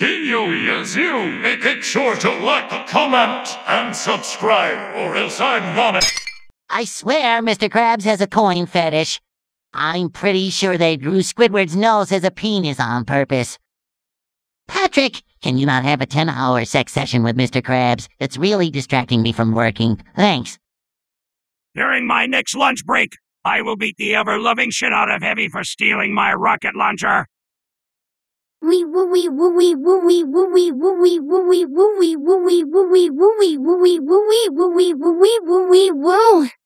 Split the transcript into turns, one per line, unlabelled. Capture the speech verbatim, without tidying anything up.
He you is you. Make sure to like, comment, and subscribe, or else I'm on it.
I swear Mister Krabs has a coin fetish. I'm pretty sure they drew Squidward's nose as a penis on purpose. Patrick, can you not have a ten-hour sex session with Mister Krabs? It's really distracting me from working. Thanks.
During my next lunch break, I will beat the ever-loving shit out of Heavy for stealing my rocket launcher.
Wee woo wee woo wee woo wee woo wee woo wee woo wee woo wee woo wee woo wee woo wee woo wee woo wee woo wee woo wee woo.